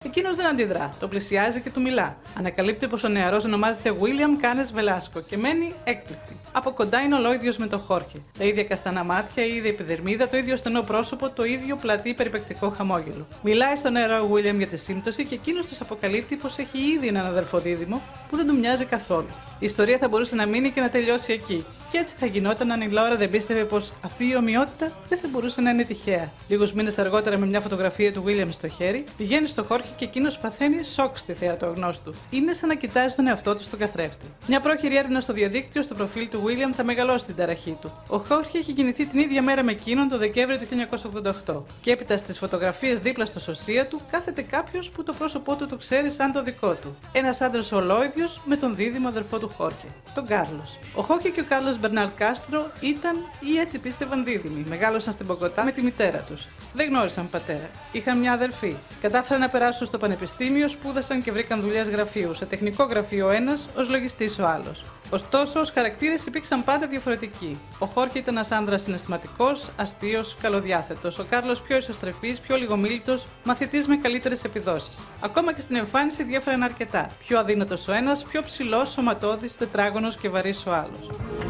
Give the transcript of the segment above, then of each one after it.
Εκείνος δεν αντιδρά, το πλησιάζει και του μιλά. Ανακαλύπτει πως ο νεαρός ονομάζεται William Canes Velasco και μένει έκπληκτη. Από κοντά είναι ολόιδιος με τον Χόρχε. Τα ίδια καστανά μάτια, η ίδια επιδερμίδα, το ίδιο στενό πρόσωπο, το ίδιο πλατή περιπεκτικό χαμόγελο. Μιλάει στον νεαρό William για τη σύμπτωση και εκείνος τους αποκαλύπτει πως έχει ήδη έναν αδερφό δίδυμο που δεν του μοιάζει καθόλου. Η ιστορία θα μπορούσε να μείνει και να τελειώσει εκεί. Και έτσι θα γινόταν αν η Λάουρα δεν πίστευε πως αυτή η ομοιότητα δεν θα μπορούσε να είναι τυχαία. Λίγους μήνες αργότερα, με μια φωτογραφία του William στο χέρι, πηγαίνει στο Χόρχε και εκείνος παθαίνει σοκ στη θέα του αγνώστου. Είναι σαν να κοιτάζει τον εαυτό του στον καθρέφτη. Μια πρόχειρη έρευνα στο διαδίκτυο στο προφίλ του William θα μεγαλώσει την ταραχή του. Ο Χόρχε έχει γεννηθεί την ίδια μέρα με εκείνον το Δεκέμβριο του 1988. Και έπειτα στις φωτογραφίες δίπλα στο σωσία του κάθεται κάποιος που το πρόσωπό του το ξέρει σαν το δικό του. Ένας άντρας ολόιδιος με τον δίδυμο αδερφό του Χόρχε, τον Κάρλος. Ο Χόρχε και ο Κάρλος Μπερνάλ Κάστρο ήταν ή έτσι πίστευαν δίδυμοι. Μεγάλωσαν στην Μπογκοτά με τη μητέρα τους. Δεν γνώρισαν πατέρα. Είχαν μια αδερφή. Κατάφεραν να περάσουν στο πανεπιστήμιο, σπούδασαν και βρήκαν δουλειές γραφείου. Σε τεχνικό γραφείο ο ένας, ως λογιστής ο άλλος. Ωστόσο, ως χαρακτήρες υπήρξαν πάντα διαφορετικοί. Ο Χόρχε ήταν ένας άνδρας συναισθηματικός, αστείος, καλοδιάθετος. Ο Κάρλος πιο ισοστρεφής, πιο λιγομίλητος, μαθητής με καλύτερες επιδόσεις. Ακόμα και στην εμφάνιση διέφεραν αρκετά. Πιο αδύνατος ο ένας, πιο ψηλός, σωματώδης, τετράγωνος και βαρύς ο άλλος.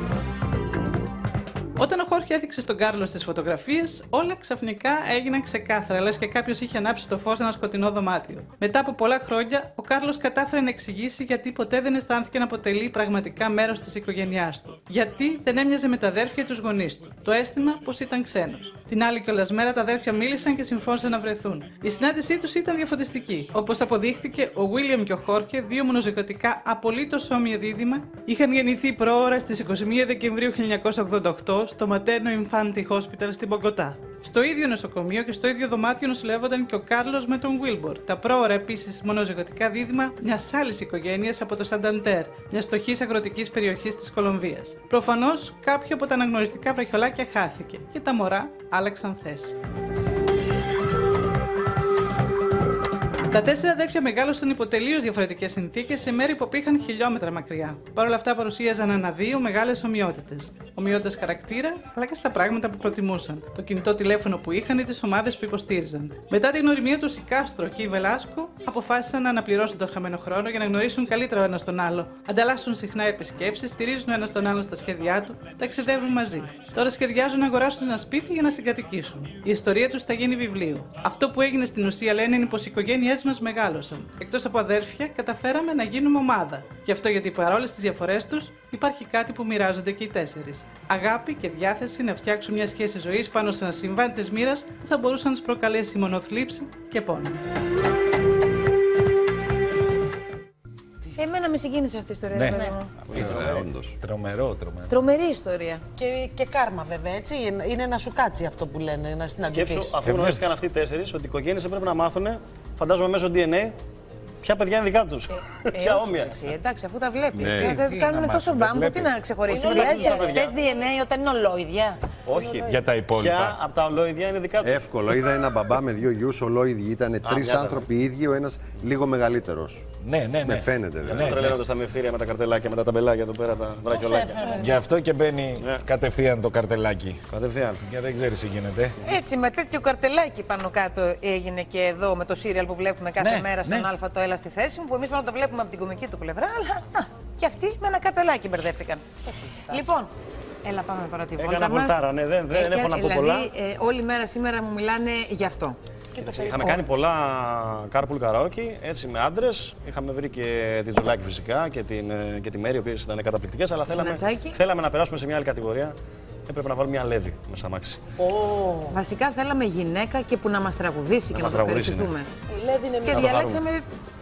Όταν ο Χόρχε έδειξε στον Κάρλο στις φωτογραφίες, όλα ξαφνικά έγιναν ξεκάθαρα, λες και κάποιος είχε ανάψει το φως σε ένα σκοτεινό δωμάτιο. Μετά από πολλά χρόνια, ο Κάρλος κατάφερε να εξηγήσει γιατί ποτέ δεν αισθάνθηκε να αποτελεί πραγματικά μέρος της οικογένειάς του. Γιατί δεν έμοιαζε με τα αδέρφια τους γονείς του. Το αίσθημα πως ήταν ξένος. Την άλλη κιόλας μέρα τα αδέρφια μίλησαν και συμφώνησαν να βρεθούν. Η συνάντησή τους ήταν διαφωτιστική. Όπως αποδείχτηκε, ο William και ο Χόρχε, δύο μονοζυγωτικά απολύτως όμοια δίδυμα, είχαν γεννηθεί προώρα στις 21 Δεκεμβρίου 1988 στο Materno Infanti Hospital στην Μπογκοτά. Στο ίδιο νοσοκομείο και στο ίδιο δωμάτιο νοσηλεύονταν και ο Κάρλος με τον Βίλμπορ, τα πρόωρα επίσης μονοζυγωτικά δίδυμα μιας άλλης οικογένειας από το Σανταντέρ, μιας φτωχής αγροτικής περιοχής της Κολομβίας. Προφανώς κάποιο από τα αναγνωριστικά βραχιολάκια χάθηκε και τα μωρά άλλαξαν θέση. Τα τέσσερα αδέρφια μεγάλωσαν υπό τελείως διαφορετικές συνθήκες σε μέρη που απήχαν χιλιόμετρα μακριά. Παρ' όλα αυτά παρουσίαζαν ανά-δύο μεγάλες ομοιότητες. Ομοιότητες χαρακτήρα, αλλά και στα πράγματα που προτιμούσαν. Το κινητό τηλέφωνο που είχαν ή τις ομάδες που υποστήριζαν. Μετά την γνωριμία τους, η Κάστρο και η Βελάσκο αποφάσισαν να αναπληρώσουν τον χαμένο χρόνο για να γνωρίσουν καλύτερα ο ένας τον άλλο. Ανταλλάσσουν συχνά επισκέψεις, στηρίζουν ο ένας τον άλλον στα σχέδιά του, ταξιδεύουν μαζί. Τώρα σχεδιάζουν να αγοράσουν ένα σπίτι για να συγκατοικήσουν. Η ιστορία τους θα γίνει βιβλίο. Αυτό που έγινε στην ουσία, λένε, είναι πως οι οικογένειές μας μεγάλωσαν. Εκτός από αδέρφια, καταφέραμε να γίνουμε ομάδα. Γι' αυτό, γιατί παρόλες τις διαφορές τους, υπάρχει κάτι που μοιράζονται και οι τέσσερις. Αγάπη και διάθεση να φτιάξουν μια σχέση ζωής πάνω σε ένα συμβάν της μοίρας που θα μπορούσε να τους προκαλέσει μόνο θλίψη και πόνο. Εμένα με συγκίνησε αυτή η ιστορία. Ναι, όντως. Τρομερή ιστορία. Και κάρμα, βέβαια, έτσι. Είναι να σου κάτσει αυτό που λένε, να συναντηθείς. Σκέψου, αφού γνωρίστηκαν αυτοί οι τέσσερις, ότι οι οικογένειες έπρεπε να μάθουν, φαντάζομαι μέσω DNA, ποια παιδιά είναι δικά τους. Ποια όμοια. Εντάξει, αφού τα βλέπεις. Κάνουν τόσο μπάμπο, τι να ξεχωρίσουν. Θες DNA όταν είναι ολόιδια. Όχι. Για τα υπόλοιπα. Ποια από τα ολόιδια είναι δικά τους. Εύκολο. Είδα ένα μπαμπά με δύο γιους ολόιδιοι. Ήταν τρεις άνθρωποι ίδιοι, ο ένας λίγο μεγαλύτερος. Ναι. Με φαίνεται δηλαδή. Τρελαίνονται στα μευτήρια με τα καρτελάκια, με τα ταμπελάκια εδώ πέρα, τα βραχιολάκια. Γι' αυτό και μπαίνει κατευθείαν το καρτελάκι. Κατευθείαν. Και δεν ξέρει τι γίνεται. Έτσι, με τέτοιο καρτελάκι πάνω κάτω έγινε και εδώ με το σύριαλ που βλέπουμε κάθε μέρα στον Α το Έλα στη θέση μου, που εμείς μόνο το βλέπουμε από την κωμική του πλευρά, αλλά και αυτοί με ένα καρτελάκι μπερδεύτηκαν. Λοιπόν, έλα πάμε τώρα τη βόλτα μας. Βολτάρα, ναι, δεν έχω να πω πολλά. Όλη μέρα σήμερα μου μιλάνε γι' αυτό. Είχαμε κάνει πολλά carpool karaoke, έτσι με άντρες. Είχαμε βρει και την Τζουλάκη φυσικά και τη Μέρη, οι οποίες ήταν καταπληκτικές. Αλλά θέλαμε να περάσουμε σε μια άλλη κατηγορία. Έπρεπε να βάλουμε μια λέδη μέσα στα μάξι. Βασικά θέλαμε γυναίκα και που να μας τραγουδήσει και να μας ευχαριστηθούμε. Η λέδη είναι και διαλέξαμε